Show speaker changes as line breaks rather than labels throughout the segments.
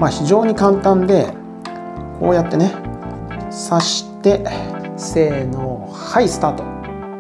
非常に簡単で、こうやってね挿して、せーの、はい、スタート。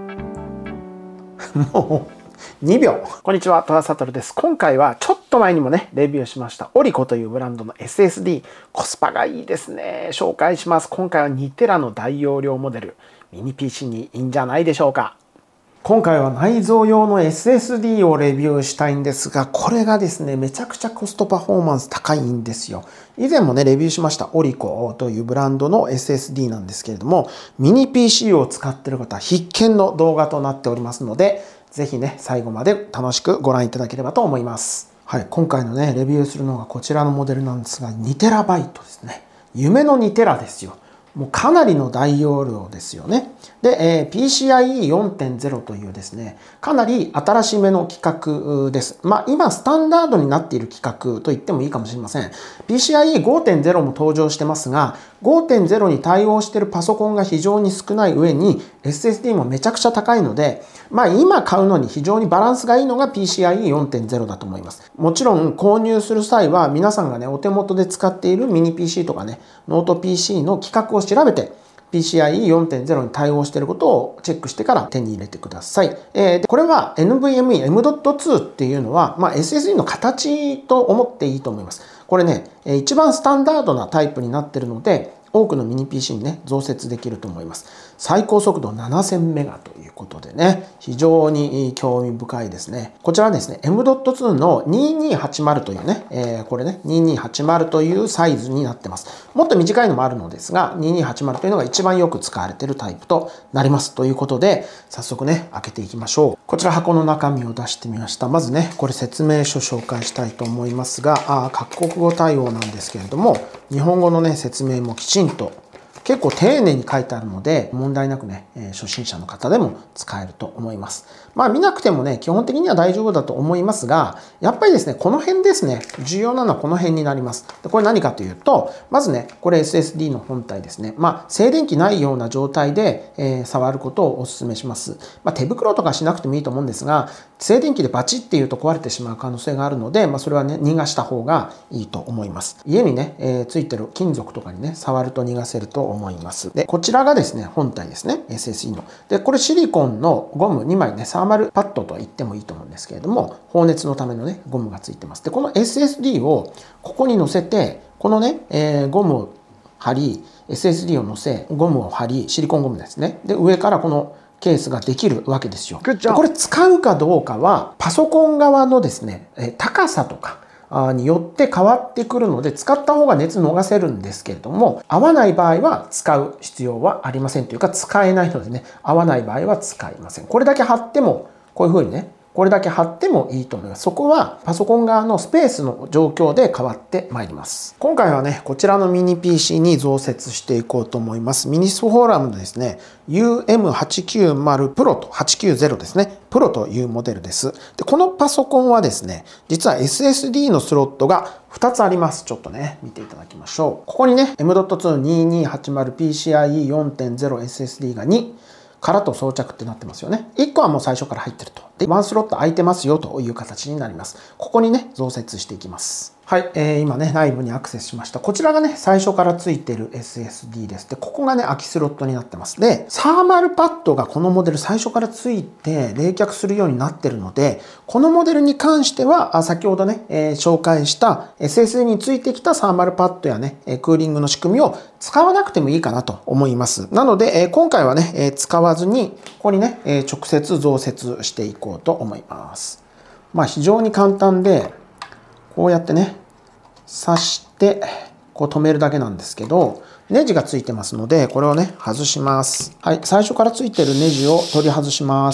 もう2秒。こんにちは、戸田悟です。今回はちょっと前にもねレビューしましたオリコというブランドの SSD、 コスパがいいですね。紹介します。今回は 2TB の大容量モデル、ミニ PC にいいんじゃないでしょうか。今回は内蔵用の SSD をレビューしたいんですが、これがですね、めちゃくちゃコストパフォーマンス高いんですよ。以前もね、レビューしましたオリコというブランドの SSD なんですけれども、ミニ PC を使っている方必見の動画となっておりますので、ぜひね、最後まで楽しくご覧いただければと思います。はい、今回のね、レビューするのがこちらのモデルなんですが、2TB ですね。夢の 2TB ですよ。もうかなりの大容量ですよね。で、PCIe 4.0 というですね、かなり新しめの規格です。今スタンダードになっている規格と言ってもいいかもしれません。PCIe 5.0 も登場してますが、5.0 に対応しているパソコンが非常に少ない上に SSD もめちゃくちゃ高いので、今買うのに非常にバランスがいいのが PCIe 4.0 だと思います。もちろん購入する際は皆さんがね、お手元で使っているミニ PC とかね、ノート PC の規格を調べて、PCIe 4.0 に対応していることをチェックしてから手に入れてください。でこれは NVMe M.2 っていうのは、SSD の形と思っていいと思います。これね、一番スタンダードなタイプになっているので、多くのミニ PC にね、増設できると思います。最高速度7000メガということでね、非常に興味深いですね。こちらはですね、M.2 の2280というね、これね、2280というサイズになってます。もっと短いのもあるのですが、2280というのが一番よく使われているタイプとなります。ということで、早速ね、開けていきましょう。こちら箱の中身を出してみました。まずね、これ説明書紹介したいと思いますが、各国語対応なんですけれども、日本語のね、説明もきちんと結構丁寧に書いてあるので、問題なくね、初心者の方でも使えると思います。見なくてもね、基本的には大丈夫だと思いますが、やっぱりですね、この辺ですね、重要なのはこの辺になります。でこれ何かというと、まずね、これ SSD の本体ですね。静電気ないような状態で、触ることをお勧めします。手袋とかしなくてもいいと思うんですが、静電気でバチッっていうと壊れてしまう可能性があるので、それはね、逃がした方がいいと思います。家にね、ついてる金属とかにね、触ると逃がせると思います。で、こちらがですね、本体ですね、SSD の。で、これシリコンのゴム2枚ね、サーマルパッドと言ってもいいと思うんですけれども、放熱のためのね、ゴムがついてます。で、この SSD をここに乗せて、このね、ゴムを貼り、SSD を乗せ、ゴムを貼り、シリコンゴムですね。で、上からこのケースができるわけですよ。これ使うかどうかは、パソコン側のですね、高さとか、によって変わってくるので、使った方が熱逃せるんですけれども、合わない場合は使う必要はありませんというか、使えないのでね、合わない場合は使いません。これだけ貼っても、こういうふうにね、これだけ貼ってもいいと思います。そこはパソコン側のスペースの状況で変わってまいります。今回はね、こちらのミニ PC に増設していこうと思います。ミニスフォーラムのですね、UM890 プロと890ですね。プロというモデルです。で、このパソコンはですね、実は SSD のスロットが2つあります。ちょっとね、見ていただきましょう。ここにね、M.2 2280 PCIe 4.0 SSD が2。からと装着ってなってますよね。1個はもう最初から入ってると。で、ワンスロット空いてますよという形になります。ここにね、増設していきます。はい、今ね、内部にアクセスしました。こちらがね、最初からついてる SSD です。で、ここがね、空きスロットになってます。で、サーマルパッドがこのモデル最初からついて冷却するようになってるので、このモデルに関しては、先ほどね、紹介した SSD についてきたサーマルパッドやね、クーリングの仕組みを使わなくてもいいかなと思います。なので、今回はね、使わずに、ここにね、直接増設していこうと思います。非常に簡単で、こうやってね、刺して、こう止めるだけなんですけど、ネジがついてますので、これをね、外します。はい、最初からついてるネジを取り外します。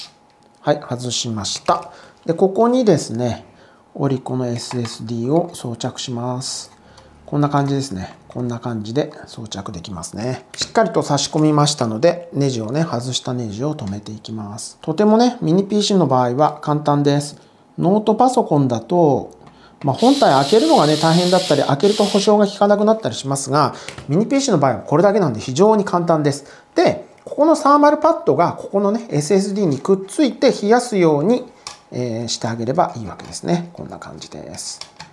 はい、外しました。で、ここにですね、オリコの SSD を装着します。こんな感じですね。こんな感じで装着できますね。しっかりと差し込みましたので、ネジをね、外したネジを止めていきます。とてもね、ミニ PC の場合は簡単です。ノートパソコンだと、本体開けるのがね、大変だったり、開けると保証が効かなくなったりしますが、ミニ PC の場合はこれだけなんで非常に簡単です。で、ここのサーマルパッドがここのね、SSD にくっついて冷やすように、してあげればいいわけですね。こんな感じです。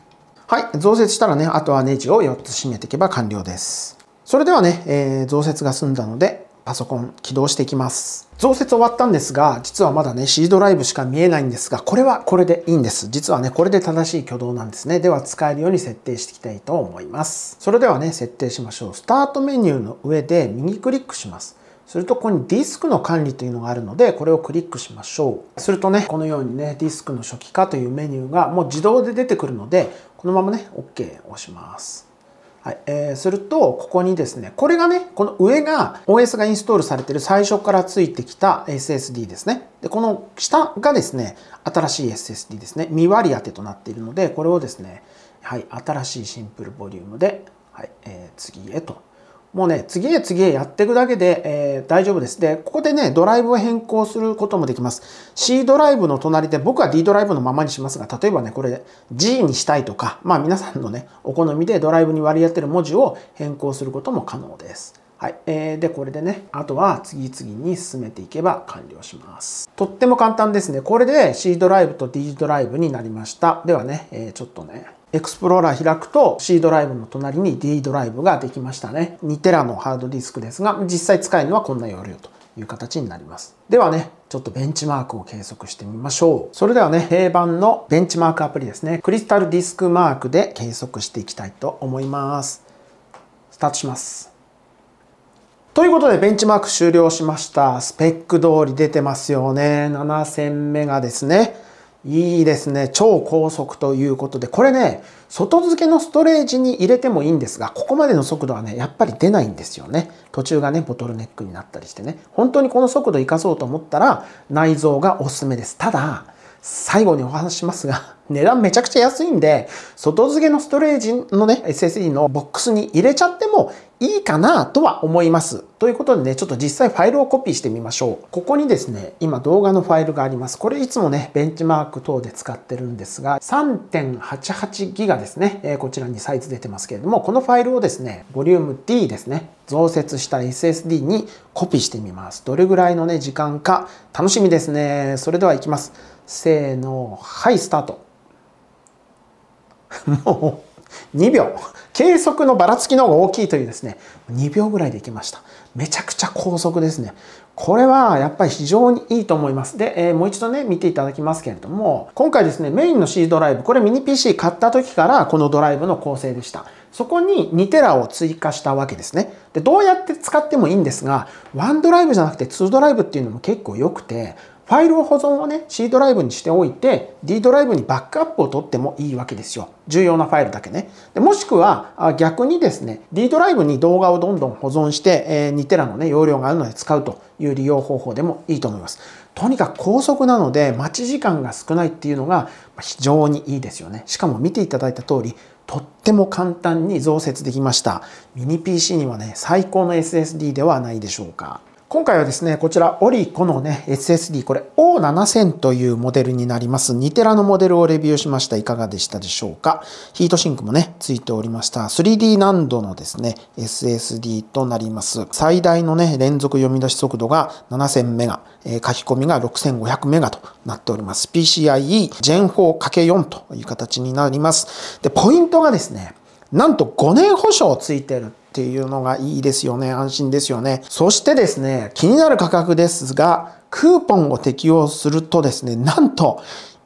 はい、増設したらね、あとはネジを4つ締めていけば完了です。それではね、増設が済んだので、パソコン起動していきます。増設終わったんですが、実はまだね、C ドライブしか見えないんですが、これはこれでいいんです。実はね、これで正しい挙動なんですね。では使えるように設定していきたいと思います。それではね、設定しましょう。スタートメニューの上で右クリックします。するとここにディスクの管理というのがあるので、これをクリックしましょう。するとね、このようにね、ディスクの初期化というメニューがもう自動で出てくるので、このままね、OK を押します。はい、すると、ここにですね、これがね、この上が OS がインストールされている最初からついてきた SSD ですね。で、この下がですね、新しい SSD ですね。未割り当てとなっているので、これをですね、はい、新しいシンプルボリュームで、はい、次へと。もうね、次へ次へやっていくだけで、大丈夫です。で、ここでね、ドライブを変更することもできます。C ドライブの隣で、僕は D ドライブのままにしますが、例えばね、これ G にしたいとか、まあ皆さんのね、お好みでドライブに割り当てる文字を変更することも可能です。はい。で、これでね、あとは次々に進めていけば完了します。とっても簡単ですね。これで C ドライブと D ドライブになりました。ではね、ちょっとね、エクスプローラー開くと C ドライブの隣に D ドライブができましたね。2テラのハードディスクですが、実際使えるのはこんな容量という形になります。ではね、ちょっとベンチマークを計測してみましょう。それではね、定番のベンチマークアプリですね。クリスタルディスクマークで計測していきたいと思います。スタートします。ということで、ベンチマーク終了しました。スペック通り出てますよね。7000メガですね。いいですね。超高速ということで、これね、外付けのストレージに入れてもいいんですが、ここまでの速度はね、やっぱり出ないんですよね。途中がね、ボトルネックになったりしてね。本当にこの速度を生かそうと思ったら、内蔵がおすすめです。ただ、最後にお話ししますが、値段めちゃくちゃ安いんで、外付けのストレージのね、SSD のボックスに入れちゃってもいいかなとは思います。ということでね、ちょっと実際ファイルをコピーしてみましょう。ここにですね、今動画のファイルがあります。これいつもね、ベンチマーク等で使ってるんですが、3.88 ギガですね。こちらにサイズ出てますけれども、このファイルをですね、ボリューム D ですね、増設した SSD にコピーしてみます。どれぐらいのね、時間か楽しみですね。それではいきます。せーの、はい、スタート。もう2秒。計測のばらつきの方が大きいというですね、2秒ぐらいでいきました。めちゃくちゃ高速ですね。これはやっぱり非常にいいと思います。で、もう一度ね、見ていただきますけれども、今回ですね、メインの C ドライブ、これミニ PC 買った時からこのドライブの構成でした。そこに2テラを追加したわけですね。で、どうやって使ってもいいんですが、1ドライブじゃなくて2ドライブっていうのも結構良くて、ファイル保存をね、C ドライブにしておいて、D ドライブにバックアップを取ってもいいわけですよ。重要なファイルだけね。でもしくは、逆にですね、D ドライブに動画をどんどん保存して、2テラのね、容量があるので使うという利用方法でもいいと思います。とにかく高速なので、待ち時間が少ないっていうのが非常にいいですよね。しかも見ていただいた通り、とっても簡単に増設できました。ミニ PC にはね、最高の SSD ではないでしょうか。今回はですね、こちらオリコのね、SSD、これ O7000 というモデルになります。2テラのモデルをレビューしました。いかがでしたでしょうか。ヒートシンクもね、ついておりました。3D 難度のですね、SSD となります。最大のね、連続読み出し速度が7000メガ、書き込みが6500メガとなっております。PCIe Gen 4×4 という形になります。で、ポイントがですね、なんと5年保証ついてるっていうのがいいですよね。安心ですよね。そしてですね、気になる価格ですが、クーポンを適用するとですね、なんと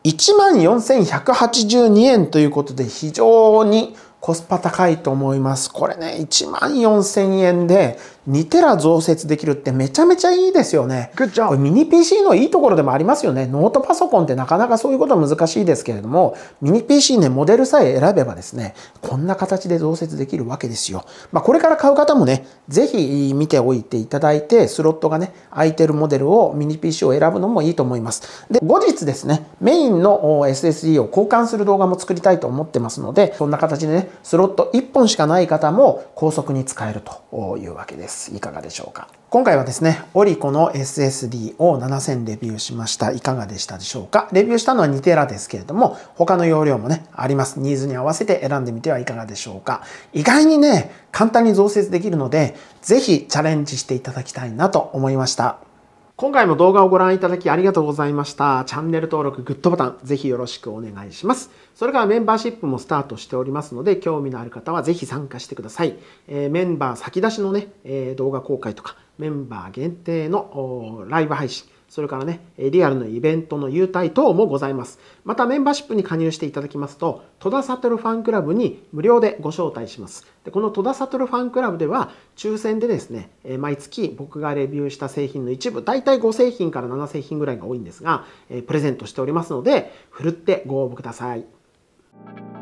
14,182 円ということで非常にコスパ高いと思います。これね、14,000 円で2テラ増設できるってめちゃめちゃいいですよね。これミニ PC のいいところでもありますよね。ノートパソコンってなかなかそういうことは難しいですけれども、ミニ PC ね、モデルさえ選べばですね、こんな形で増設できるわけですよ。これから買う方もね、ぜひ見ておいていただいて、スロットがね、空いてるモデルをミニ PC を選ぶのもいいと思います。で、後日ですね、メインの SSD を交換する動画も作りたいと思ってますので、そんな形でね、スロット1本しかない方も高速に使えるというわけです。いかがでしょうか。今回はですね、オリコの SSD を7000レビューしました。いかがでしたでしょうか。レビューしたのは2テラですけれども、他の容量もね、あります。ニーズに合わせて選んでみてはいかがでしょうか。意外にね、簡単に増設できるので、ぜひチャレンジしていただきたいなと思いました。 今回も動画をご覧いただきありがとうございました。チャンネル登録、グッドボタン、ぜひよろしくお願いします。それからメンバーシップもスタートしておりますので、興味のある方はぜひ参加してください。メンバー先出しのね、動画公開とか、メンバー限定のライブ配信、それからね、リアルのイベントの優待等もございます。またメンバーシップに加入していただきますと、戸田悟ファンクラブに無料でご招待します。でこの戸田悟ファンクラブでは、抽選でですね、毎月僕がレビューした製品の一部、だいたい5製品から7製品ぐらいが多いんですが、プレゼントしておりますので、ふるってご応募ください。